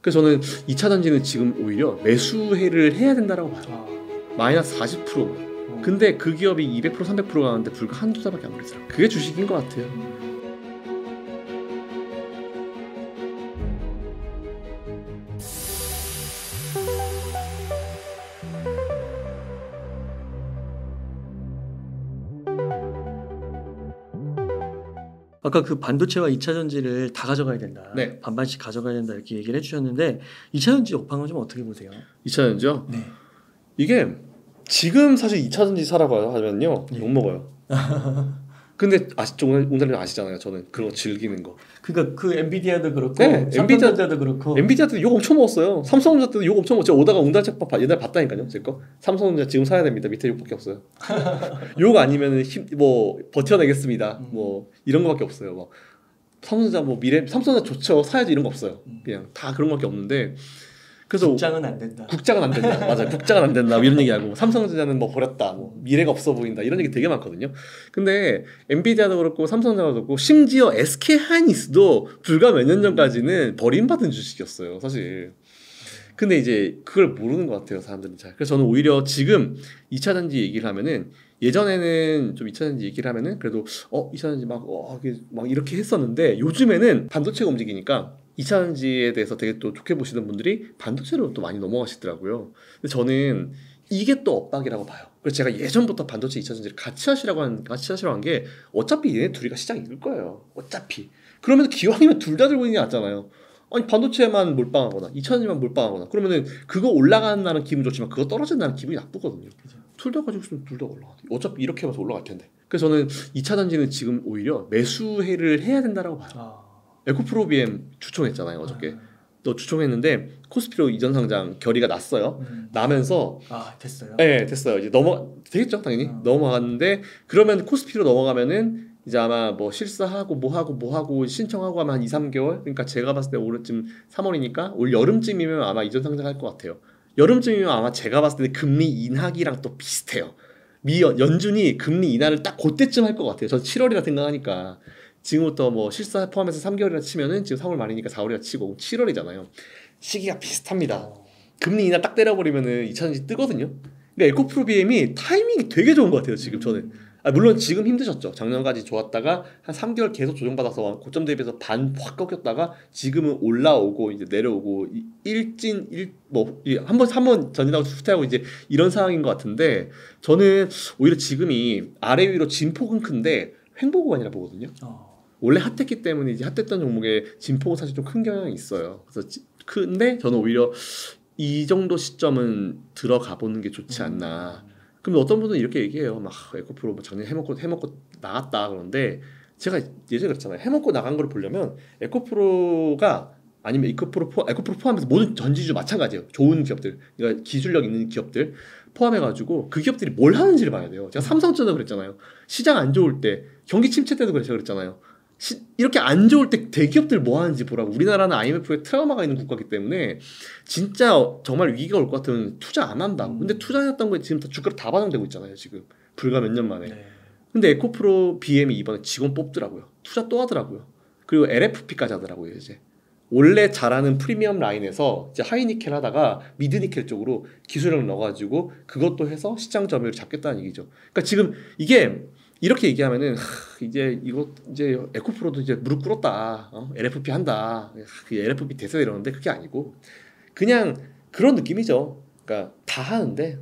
그래서 저는 2차 전지는 지금 오히려 매수를 해야 된다라고 봐요. 마이너스 40%. 근데 그 기업이 200% 300% 가는데 불과 한두 달밖에 안 걸리더라고요. 그게 주식인 것 같아요. 아까 그 반도체와 2차 전지를 다 가져가야 된다. 네. 반반씩 가져가야 된다 이렇게 얘기를 해주셨는데 2차 전지 업황은 좀 어떻게 보세요? 2차 전지요? 네. 이게 지금 사실 2차 전지 사라고 하면요 네. 욕먹어요. 근데 오늘은 아시잖아요. 저는 그런 거 즐기는 거. 그러니까 그 엔비디아도 그렇고 네, 삼성전자도 그렇고 엔비디아 때도 욕 엄청 먹었어요. 삼성전자 때도 욕 엄청 먹었죠. 오다가 옹달책 옛날 봤다니까요. 제 거. 삼성전자 지금 사야 됩니다. 밑에 욕밖에 없어요. 욕 아니면은 뭐 버텨내겠습니다. 뭐 이런 거밖에 없어요. 뭐 삼성전자 뭐 미래 삼성전자 좋죠. 사야지 이런 거 없어요. 그냥 다 그런 거밖에 없는데. 그래서 국장은 안 된다. 국장은 안 된다. 맞아요. 국장은 안 된다. 이런 얘기하고 삼성전자는 뭐 버렸다. 뭐 미래가 없어 보인다. 이런 얘기 되게 많거든요. 근데 엔비디아도 그렇고 삼성전자도 그렇고 심지어 SK 하이닉스도 불과 몇 년 전까지는 버림받은 주식이었어요. 사실. 근데 이제 그걸 모르는 것 같아요. 사람들은 잘. 그래서 저는 오히려 지금 2차 전지 얘기를 하면은 예전에는 좀 2차 전지 얘기를 하면은 그래도 2차 전지 막 이렇게 했었는데 요즘에는 반도체가 움직이니까 2차 전지에 대해서 되게 또 좋게 보시는 분들이 반도체로 또 많이 넘어가시더라고요. 근데 저는 이게 또 엇박이라고 봐요. 그래서 제가 예전부터 반도체 2차 전지를 같이 하시라고 한 게 어차피 얘네 둘이가 시장 이길 거예요. 어차피. 그러면 기왕이면 둘 다 들고 있는 게 낫잖아요. 아니 반도체만 몰빵하거나 2차 전지만 몰빵하거나 그러면은 그거 올라가는 날은 기분 좋지만 그거 떨어지는 날은 기분이 나쁘거든요. 둘 다 가지고 있으면 둘 다 올라가. 어차피 이렇게 해서 올라갈 텐데. 그래서 저는 2차 전지는 지금 오히려 매수를 해야 된다라고 봐요. 에코프로비엠 주총했잖아요 어저께. 또 주총했는데 코스피로 이전 상장 결의가 났어요. 나면서 됐어요. 네 됐어요. 이제 되겠죠 당연히 넘어갔는데 그러면 코스피로 넘어가면은 이제 아마 뭐 실사하고 뭐하고 신청하고 하면 한 2, 3개월 그러니까 제가 봤을 때 올해쯤 3월이니까 올 여름쯤이면 아마 이전 상장할 것 같아요. 여름쯤이면 아마 제가 봤을 때 금리 인하기랑 또 비슷해요. 연준이 금리 인하를 딱 그때쯤 할 것 같아요. 전 7월이라 생각하니까 지금부터 뭐 실사 포함해서 3개월이라 치면은 지금 3월 말이니까 4월이라 치고 7월이잖아요. 시기가 비슷합니다. 금리 인하 딱 때려버리면은 2차전지 뜨거든요. 근데 에코프로비엠이 타이밍이 되게 좋은 것 같아요. 지금 저는. 물론 지금 힘드셨죠. 작년까지 좋았다가 한 3개월 계속 조정받아서 고점 대비해서 반 확 꺾였다가 지금은 올라오고 이제 내려오고 한번 전진하고 후퇴하고 이제 이런 상황인 것 같은데 저는 오히려 지금이 아래 위로 진폭은 큰데 횡보 구간이라 보거든요. 원래 핫했기 때문에 이제 핫했던 종목에 진폭은 사실 좀 큰 경향이 있어요. 그래서 근데 저는 오히려 이 정도 시점은 들어가 보는 게 좋지 않나. 그럼 어떤 분은 이렇게 얘기해요. 막 에코프로 작년 해먹고 나갔다 그러는데 제가 예전에 그랬잖아요. 해먹고 나간 걸 보려면 에코프로가 아니면 에코프로 포함해서 모든 전지주 마찬가지예요. 좋은 기업들, 그러니까 기술력 있는 기업들 포함해가지고 그 기업들이 뭘 하는지를 봐야 돼요. 제가 삼성전자도 그랬잖아요. 시장 안 좋을 때 경기 침체 때도 그랬잖아요. 이렇게 안 좋을 때 대기업들 뭐 하는지 보라고. 우리나라는 IMF에 트라우마가 있는 국가이기 때문에 진짜 정말 위기가 올 것 같으면 투자 안 한다고. 근데 투자했던 거에 지금 주가로 다 반영되고 있잖아요. 지금 불과 몇 년 만에. 네. 근데 에코프로 BM이 이번에 직원 뽑더라고요. 투자 또 하더라고요. 그리고 LFP까지 하더라고요. 이제 원래 잘하는 프리미엄 라인에서 이제 하이니켈 하다가 미드니켈 쪽으로 기술력 넣어가지고 그것도 해서 시장 점유율을 잡겠다는 얘기죠. 그러니까 지금 이게 이렇게 얘기하면은 이제 에코프로도 이제 무릎 꿀었다. LFP 한다. LFP 대세 이러는데 그게 아니고 그냥 그런 느낌이죠. 그러니까 다 하는데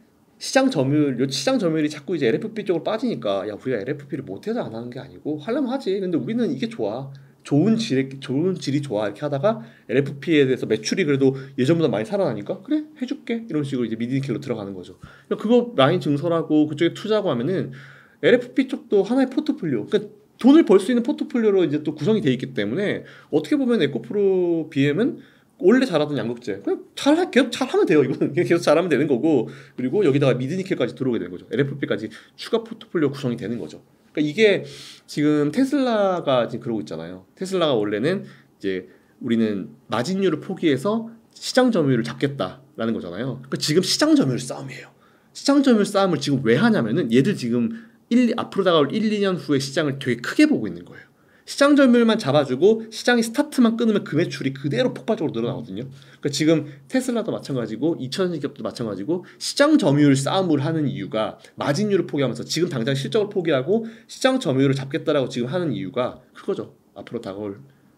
시장 점유율이 자꾸 이제 LFP 쪽으로 빠지니까 야 우리가 LFP를 못해서 안 하는 게 아니고 하려면 하지. 근데 우리는 이게 좋아. 좋은 질이 좋아 이렇게 하다가 LFP에 대해서 매출이 그래도 예전보다 많이 살아나니까 그래 해줄게 이런 식으로 이제 미드니켈로 들어가는 거죠. 그거 라인 증설하고 그쪽에 투자하고 하면은 LFP 쪽도 하나의 포트폴리오, 그러니까 돈을 벌 수 있는 포트폴리오로 이제 또 구성이 돼 있기 때문에 어떻게 보면 에코프로 BM은 원래 잘하던 양극재 그냥 계속 잘하면 돼요. 이거는 계속 잘하면 되는 거고 그리고 여기다가 미드니켈까지 들어오게 되는 거죠. LFP까지 추가 포트폴리오 구성이 되는 거죠. 그러니까 이게 지금 테슬라가 지금 그러고 있잖아요. 테슬라가 원래는 이제 우리는 마진율을 포기해서 시장 점유율을 잡겠다라는 거잖아요. 그러니까 지금 시장 점유율 싸움이에요. 시장 점유율 싸움을 지금 왜 하냐면은 얘들 지금 앞으로 다가올 1, 2년 후에 시장을 되게 크게 보고 있는 거예요. 시장 점유율만 잡아주고 시장이 스타트만 끊으면 그 매출이 그대로 폭발적으로 늘어나거든요. 그러니까 지금 테슬라도 마찬가지고 2차전지 기업도 마찬가지고 시장 점유율 싸움을 하는 이유가 마진율을 포기하면서 지금 당장 실적을 포기하고 시장 점유율을 잡겠다라고 지금 하는 이유가 그거죠. 앞으로 다가올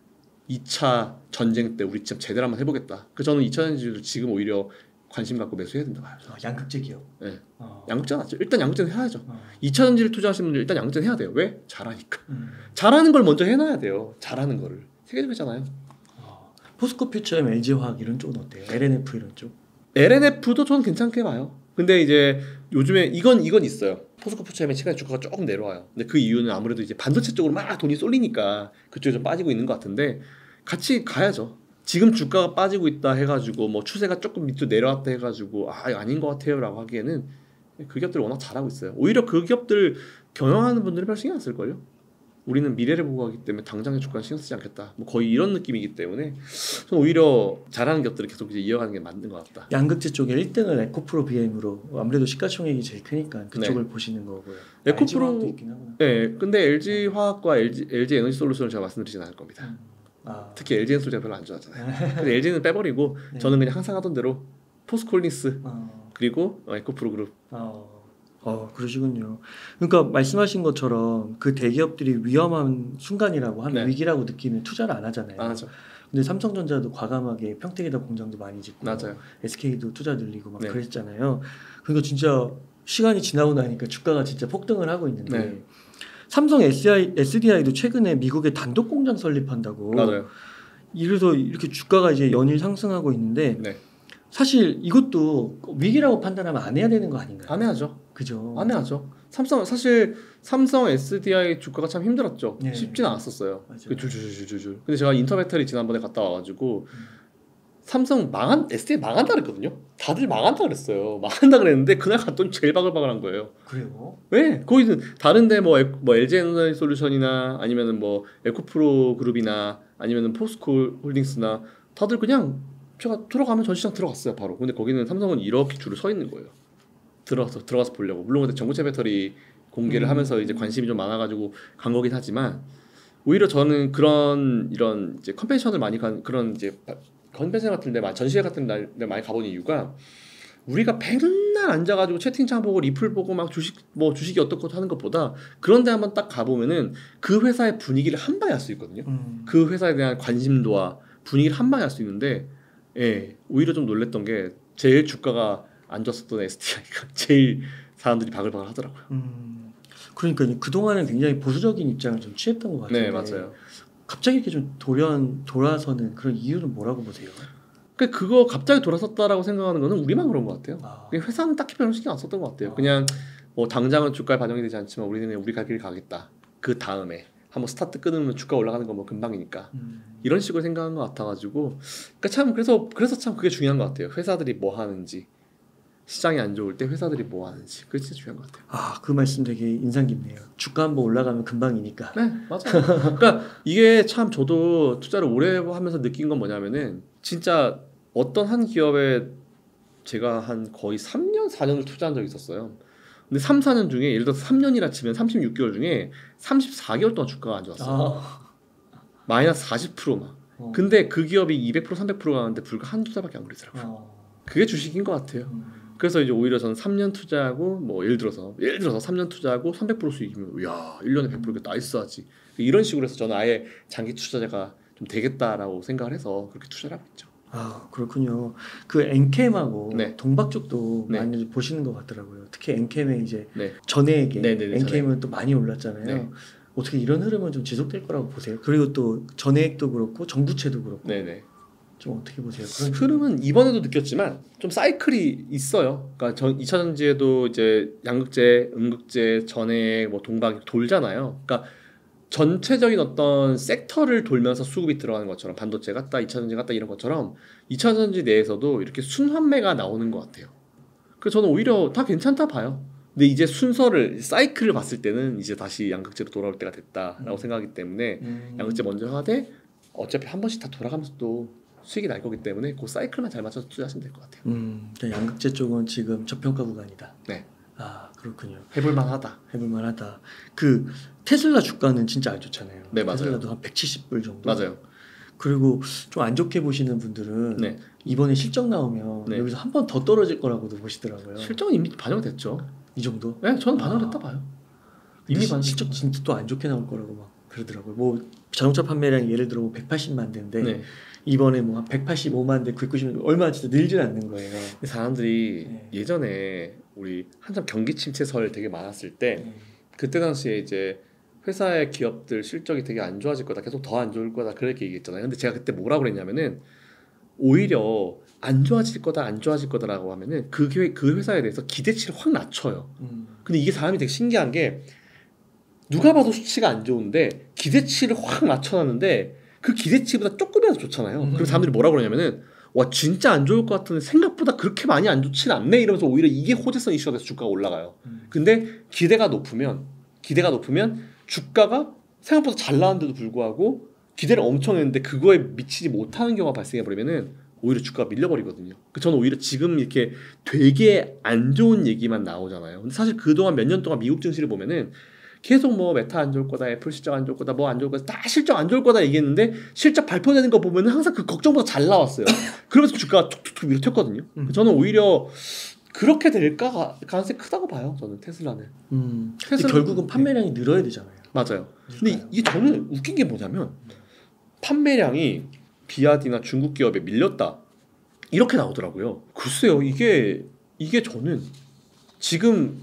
2차 전쟁 때 우리 진짜 제대로 한번 해보겠다. 그래서 저는 2차 전지도 지금 오히려 관심 갖고 매수해야 된다 봐요. 양극재 기업. 네. 양극재 낫죠. 일단 양극재는 해야죠. 2차 전지를 투자하시는 분들 일단 양극재는 해야 돼요. 왜? 잘하니까. 잘하는 걸 먼저 해놔야 돼요. 잘하는 거를. 세계적이잖아요. 포스코퓨처엠, LG화학 이런 쪽은 어때요? LNF 이런 쪽? LNF도 저는 괜찮게 봐요. 근데 이제 요즘에 이건 있어요. 포스코퓨처엠의 최근에 주가가 조금 내려와요. 근데 그 이유는 아무래도 이제 반도체 쪽으로 막 돈이 쏠리니까 그쪽에 좀 빠지고 있는 것 같은데 같이 가야죠. 지금 주가가 빠지고 있다 해가지고 뭐 추세가 조금 밑으로 내려왔다 해가지고 아닌 것 같아요라고 하기에는 그 기업들이 워낙 잘하고 있어요. 오히려 그 기업들 경영하는 분들은 별 신경 안 쓸걸요. 우리는 미래를 보고 하기 때문에 당장의 주가는 신경 쓰지 않겠다. 뭐 거의 이런 느낌이기 때문에 저는 오히려 잘하는 기업들을 계속 이제 이어가는 게 맞는 것 같다. 양극재 쪽에 1등은 에코프로 BM으로 아무래도 시가총액이 제일 크니까 그쪽을 보시는 거고요. 에코프로 네, 근데 LG 화학과 LG 에너지 솔루션을 제가 말씀드리진 않을 겁니다. 특히 LG 에너지 제가 별로 안 좋아하잖아요. 근데 LG는 빼버리고 저는 그냥 항상 하던 대로 포스콜린스 그리고 에코프로 그룹. 그러시군요. 그러니까 말씀하신 것처럼 그 대기업들이 위험한 순간이라고 하면 위기라고 느끼면 투자를 안 하잖아요. 안 하죠. 근데 삼성전자도 과감하게 평택에다 공장도 많이 짓고 맞아요. SK도 투자 늘리고 막 그랬잖아요. 그러니까 진짜 시간이 지나고 나니까 주가가 진짜 폭등을 하고 있는데 삼성 SDI도 최근에 미국에 단독 공장 설립한다고. 맞아요. 이래서 이렇게 주가가 이제 연일 상승하고 있는데 사실 이것도 위기라고 판단하면 안 해야 되는 거 아닌가요? 안 해야죠. 그죠. 안 해야죠. 삼성 SDI 주가가 참 힘들었죠. 쉽진 않았었어요. 그 줄줄줄줄줄. 근데 제가 인터배터리 지난번에 갔다 와가지고 삼성 SDI 망한다 그랬거든요. 다들 망한다 그랬어요. 망한다 그랬는데 그날 갔더니 제일 바글바글한 거예요. 그래요? 왜? 거기는 다른데 뭐 LG 에너지 솔루션이나 아니면은 뭐 에코프로 그룹이나 아니면은 포스코 홀딩스나 다들 그냥 제가 들어가면 전시장 들어갔어요 바로. 근데 거기는 삼성은 이렇게 줄을 서 있는 거예요. 들어가서 보려고. 물론 근데 전고체 배터리 공개를 하면서 이제 관심이 좀 많아가지고 간 거긴 하지만 오히려 저는 이런 이제 컨벤션을 많이 간 그런 이제 컨벤션 같은데 전시회 같은 데 많이 가본 이유가 우리가 맨날 앉아가지고 채팅창 보고 리플 보고 막 주식이 어떻고 하는 것보다 그런데 한번 딱 가보면은 그 회사의 분위기를 한 방에 알 수 있거든요. 그 회사에 대한 관심도와 분위기를 한 방에 알 수 있는데 오히려 좀 놀랬던 게 제일 주가가 안 좋았었던 SDI가 제일 사람들이 바글바글 하더라고요. 그러니까 그동안은 굉장히 보수적인 입장을 좀 취했던 것 같은데 네, 맞아요. 갑자기 이렇게 좀 돌아서는 그런 이유는 뭐라고 보세요? 그거 갑자기 돌아섰다라고 생각하는 거는 우리만 그런 것 같아요. 회사는 딱히 별로 신경 안 썼던 것 같아요. 그냥 뭐 당장은 주가에 반영이 되지 않지만 우리는 우리 갈 길 가겠다. 그 다음에 한번 스타트 끊으면 주가 올라가는 건 뭐 금방이니까 이런 식으로 생각한 것 같아가지고 그러니까 참 그래서 참 그게 중요한 것 같아요. 회사들이 뭐 하는지 시장이 안 좋을 때 회사들이 뭐 하는지 그게 진짜 중요한 것 같아요. 그 말씀 되게 인상 깊네요. 주가 한번 올라가면 금방이니까. 네, 맞아요. 그러니까 이게 참 저도 투자를 오래 하면서 느낀 건 뭐냐면은 진짜 어떤 한 기업에 제가 한 거의 3년, 4년을 투자한 적이 있었어요. 근데 3, 4년 중에 예를 들어서 3년이라 치면 36개월 중에 34개월 동안 주가가 안 좋았어요. 마이너스 40% 막. 근데 그 기업이 200%, 300% 가는데 불과 한두 달밖에 안 그러더라고요. 그게 주식인 것 같아요. 그래서 이제 오히려 저는 3년 투자하고 뭐 예를 들어서 3년 투자하고 300% 수익이면 야 1년에 100%가 나이스하지. 이런 식으로 해서 저는 아예 장기 투자자가 좀 되겠다라고 생각을 해서 그렇게 투자를 하고 있죠. 그렇군요. 그 엔캠하고 동박 쪽도 많이 보시는 것 같더라고요. 특히 엔캠의 이제 전액에 엔캠은 또 많이 올랐잖아요. 어떻게 이런 흐름은 좀 지속될 거라고 보세요? 그리고 또 전액도 그렇고 정부채도 그렇고 좀 어떻게 보세요? 그런 흐름은 이번에도 느꼈지만 좀 사이클이 있어요. 그러니까 2차 전지에도 이제 양극재, 음극재, 전액, 뭐 동박 돌잖아요. 그러니까 전체적인 어떤 섹터를 돌면서 수급이 들어가는 것처럼 반도체 같다, 2차 전지 같다 이런 것처럼 2차 전지 내에서도 이렇게 순환매가 나오는 것 같아요. 그래서 저는 오히려 다 괜찮다 봐요. 근데 이제 사이클을 봤을 때는 이제 다시 양극재로 돌아올 때가 됐다라고 생각하기 때문에 양극재 먼저 하되 어차피 한 번씩 다 돌아가면서 또 수익이 날 거기 때문에 그 사이클만 잘 맞춰서 투자하시면 될 것 같아요. 양극재 쪽은 지금 저평가 구간이다. 네. 그렇군요. 해볼만하다. 그 테슬라 주가는 진짜 안 좋잖아요. 네, 맞아요. 테슬라도 한 170불 정도. 맞아요. 그리고 좀 안 좋게 보시는 분들은 네. 이번에 실적 나오면 네. 여기서 한 번 더 떨어질 거라고도 보시더라고요. 실적은 이미 반영됐죠. 이 정도? 네, 저는 반영됐다 봐요. 이미 실적 진짜 또 안 좋게 나올 거라고 막 그러더라고요. 뭐 자동차 판매량이 예를 들어 180만 대인데 네. 이번에 뭐 한 185만 대, 190만 대 얼마 진짜 늘질 않는 거예요. 사람들이 예전에 우리 한참 경기 침체설 되게 많았을 때 그때 당시에 이제 회사의 기업들 실적이 되게 안 좋아질 거다, 계속 더 안 좋을 거다 그렇게 얘기했잖아요. 근데 제가 그때 뭐라고 그랬냐면은 오히려 안 좋아질 거다라고 하면은 그 회사에 대해서 기대치를 확 낮춰요. 근데 이게 사람이 되게 신기한 게 누가 봐도 수치가 안 좋은데 기대치를 확 낮춰놨는데 그 기대치보다 조금이라도 좋잖아요. 그래서 사람들이 뭐라고 그러냐면은 와 진짜 안 좋을 것 같은데 생각보다 그렇게 많이 안 좋지는 않네 이러면서 오히려 이게 호재성 이슈가 돼서 주가가 올라가요. 근데 기대가 높으면 주가가 생각보다 잘 나왔는데도 불구하고 기대를 엄청 했는데 그거에 미치지 못하는 경우가 발생해버리면은 오히려 주가가 밀려버리거든요. 저는 오히려 지금 이렇게 되게 안 좋은 얘기만 나오잖아요. 근데 사실 그동안 몇 년 동안 미국 증시를 보면은 계속 뭐 메타 안 좋을 거다, 애플 실적 안 좋을 거다, 뭐 안 좋을 거다, 다 실적 안 좋을 거다 얘기했는데 실적 발표되는 거 보면은 항상 그 걱정보다 잘 나왔어요. 그러면서 주가가 툭툭툭 위로 튀었거든요. 저는 오히려 그렇게 될 가능성이 크다고 봐요. 저는 테슬라는. 결국은 판매량이 늘어야 되잖아요. 맞아요. 근데 이게 저는 웃긴 게 뭐냐면 판매량이 비아디나 중국 기업에 밀렸다 이렇게 나오더라고요. 글쎄요, 이게 저는 지금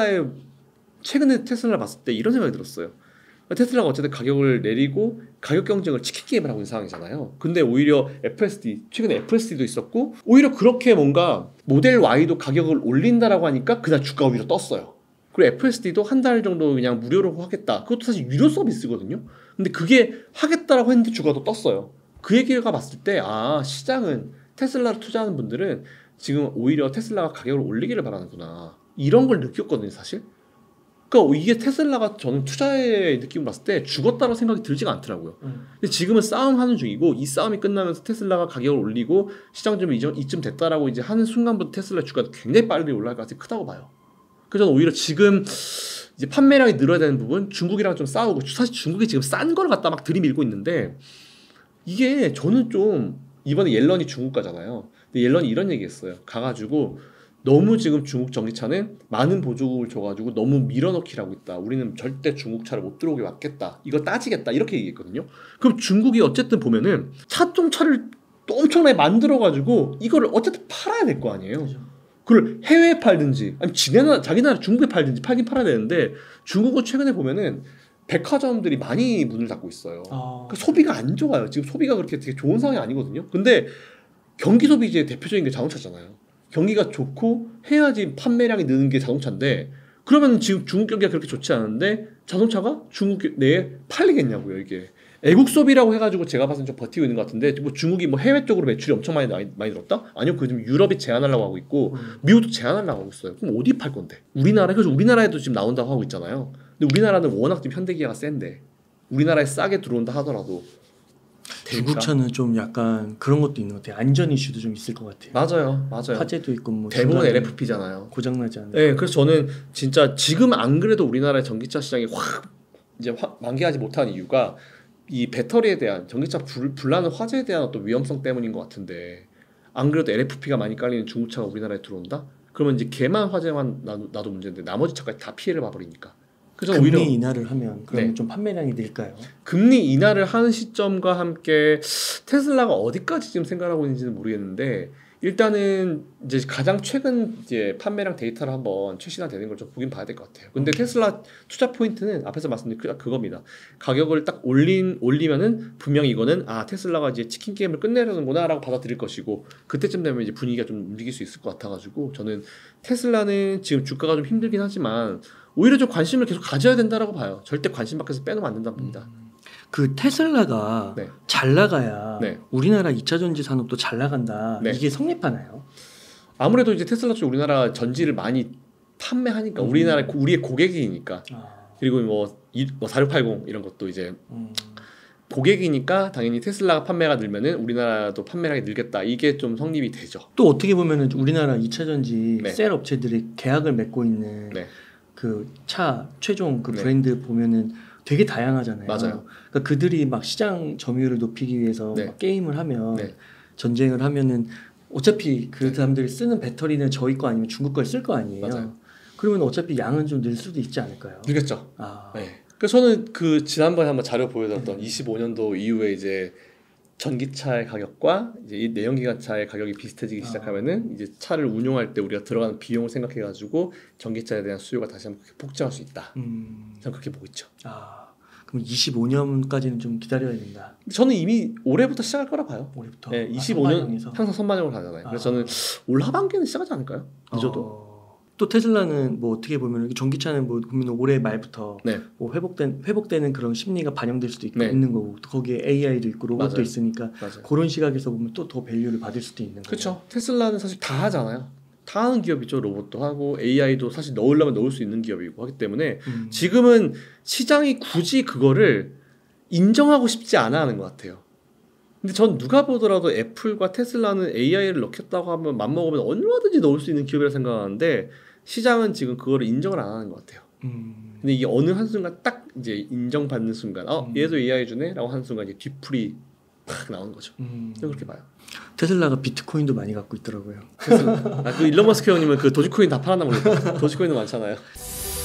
최근에 테슬라 봤을 때 이런 생각이 들었어요. 테슬라가 어쨌든 가격을 내리고 가격 경쟁을 치킨 게임을 하고 있는 상황이잖아요. 근데 오히려 최근에 FSD도 있었고 오히려 그렇게 뭔가 모델 Y도 가격을 올린다라고 하니까 그날 주가가 오히려 떴어요. 그리고 FSD도 한 달 정도 그냥 무료로 하겠다. 그것도 사실 유료 서비스거든요. 근데 그게 하겠다라고 했는데 주가도 떴어요. 그 얘기가 봤을 때 시장은 테슬라를 투자하는 분들은 지금 오히려 테슬라가 가격을 올리기를 바라는구나 이런 걸 느꼈거든요 사실. 그러니까 이게 테슬라가 저는 투자의 느낌을 봤을 때 죽었다는 생각이 들지가 않더라고요. 근데 지금은 싸움하는 중이고 이 싸움이 끝나면서 테슬라가 가격을 올리고 시장 좀 이쯤 됐다라고 이제 하는 순간부터 테슬라 주가가 굉장히 빨리 올라갈 가능성이 크다고 봐요. 그래서 저는 오히려 지금 이제 판매량이 늘어야 되는 부분 중국이랑 좀 싸우고 사실 중국이 지금 싼 걸 갖다 막 들이밀고 있는데 이게 저는 좀 이번에 옐런이 중국 가잖아요. 근데 옐런이 이런 얘기했어요. 가가지고 너무 지금 중국 전기차는 많은 보조금을 줘가지고 너무 밀어넣기라고 있다. 우리는 절대 중국 차를 못 들어오게 막겠다. 이거 따지겠다. 이렇게 얘기했거든요. 그럼 중국이 어쨌든 보면은 차를 또 엄청나게 만들어가지고 이거를 어쨌든 팔아야 될 거 아니에요. 그렇죠. 그걸 해외에 팔든지 아니 자기 나라 중국에 팔든지 팔긴 팔아야 되는데 중국은 최근에 보면은 백화점들이 많이 문을 닫고 있어요. 그러니까 소비가 안 좋아요. 지금 소비가 그렇게 되게 좋은 상황이 아니거든요. 근데 경기 소비지의 대표적인 게 자동차잖아요. 경기가 좋고 해야지 판매량이 느는 게 자동차인데 그러면 지금 중국 경기가 그렇게 좋지 않은데 자동차가 중국 내에 팔리겠냐고요. 이게 애국 소비라고 해가지고 제가 봐서는 좀 버티고 있는 것 같은데 뭐 중국이 뭐 해외 쪽으로 매출이 엄청 많이 늘었다? 아니요, 그 지금 유럽이 제한하려고 하고 있고 미국도 제한하려고 하고 있어요. 그럼 어디 팔 건데? 그래서 우리나라에도 지금 나온다고 하고 있잖아요. 근데 우리나라는 워낙 지금 현대기아가 센데 우리나라에 싸게 들어온다 하더라도 중국 차는 좀 약간 그런 것도 있는 것 같아요. 안전 이슈도 좀 있을 것 같아요. 맞아요. 화재도 있고 뭐 대부분 LFP잖아요. 고장나지 않아요. 네, 그래서 저는 진짜 지금 안 그래도 우리나라의 전기차 시장이 확 만개하지 못한 이유가 이 배터리에 대한 전기차 불나는 화재에 대한 어떤 위험성 때문인 것 같은데 안 그래도 LFP가 많이 깔리는 중국차가 우리나라에 들어온다? 그러면 이제 걔만 화재만 나도 문제인데 나머지 차까지 다 피해를 봐버리니까. 그래서 금리 오히려 인하를 하면 그러면 좀 판매량이 늘까요? 금리 인하를 하는 시점과 함께 테슬라가 어디까지 지금 생각하고 있는지는 모르겠는데 일단은 이제 가장 최근 이제 판매량 데이터를 한번 최신화되는 걸 좀 보긴 봐야 될 것 같아요. 근데 테슬라 투자 포인트는 앞에서 말씀드린 그겁니다. 가격을 딱 올리면은 분명히 이거는 테슬라가 이제 치킨 게임을 끝내려는구나라고 받아들일 것이고 그때쯤 되면 이제 분위기가 좀 움직일 수 있을 것 같아가지고 저는 테슬라는 지금 주가가 좀 힘들긴 하지만 오히려 좀 관심을 계속 가져야 된다라고 봐요. 절대 관심 밖에서 빼놓으면 안 된다고 봅니다. 그 테슬라가 잘 나가야 우리나라 2차 전지 산업도 잘 나간다. 이게 성립하나요? 아무래도 이제 테슬라 쪽 우리나라 전지를 많이 판매하니까 우리의 고객이니까 그리고 뭐 4680 이런 것도 이제 고객이니까 당연히 테슬라가 판매가 늘면은 우리나라도 판매량이 늘겠다. 이게 좀 성립이 되죠. 또 어떻게 보면은 우리나라 2차 전지 네. 셀 업체들이 계약을 맺고 있는 네. 그 차 최종 그 브랜드 네. 보면은 되게 다양하잖아요. 맞아요. 그러니까 그들이 막 시장 점유율을 높이기 위해서 네. 막 게임을 하면 네. 전쟁을 하면은 어차피 그 사람들이 쓰는 배터리는 저희 거 아니면 중국 걸 쓸 거 아니에요. 맞아요. 그러면 어차피 양은 좀 늘 수도 있지 않을까요? 늘겠죠. 네. 그래서 저는 그 지난번에 한번 자료 보여드렸던 25년도 이후에 이제 전기차의 가격과 이제 이 내연기관차의 가격이 비슷해지기 시작하면은 이제 차를 운용할 때 우리가 들어가는 비용을 생각해가지고 전기차에 대한 수요가 다시 한번 폭증할 수 있다. 저는 그렇게 보고 있죠. 그럼 25년까지는 좀 기다려야 된다. 저는 이미 올해부터 시작할 거라 봐요. 올해부터. 네, 25년 항상 선반영을 가잖아요. 그래서 저는 올 하반기는 시작하지 않을까요? 늦어도. 또 테슬라는 뭐 어떻게 보면 전기차는 뭐 보면 올해 말부터 네. 뭐 회복되는 그런 심리가 반영될 수도 있고 네. 있는 거고 거기에 AI도 있고 로봇도 맞아요. 있으니까 맞아요. 그런 시각에서 보면 또 더 밸류를 받을 수도 있는 거고. 그렇죠. 테슬라는 사실 다 하잖아요. 다 하는 기업이죠. 로봇도 하고 AI도 사실 넣으려면 넣을 수 있는 기업이고 하기 때문에 지금은 시장이 굳이 그거를 인정하고 싶지 않아 하는 것 같아요. 근데 전 누가 보더라도 애플과 테슬라는 AI를 넣겠다고 하면 맘먹으면 얼마든지 넣을 수 있는 기업이라 생각하는데 시장은 지금 그거를 인정을 안 하는 것 같아요. 근데 이게 어느 한순간 딱 이제 인정받는 순간 얘도 AI 주네? 라고 하는 순간 이제 뒤풀이 팍 나오는 거죠. 저는 그렇게 봐요. 테슬라가 비트코인도 많이 갖고 있더라고요. 그 일론 머스크 형님은 그 도지코인 다 팔았나 모르겠어요. 도지코인도 많잖아요.